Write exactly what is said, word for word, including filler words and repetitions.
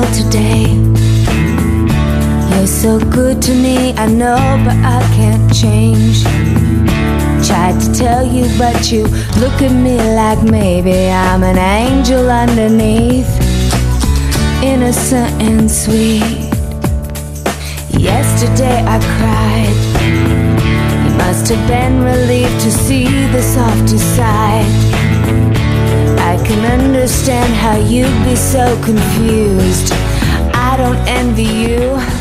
today. You're so good to me, I know, but I can't change. Tried to tell you, but you look at me like maybe I'm an angel underneath, innocent and sweet. Yesterday I cried. You must have been relieved to see the softer side. I can understand how you'd be so confused. I don't envy you.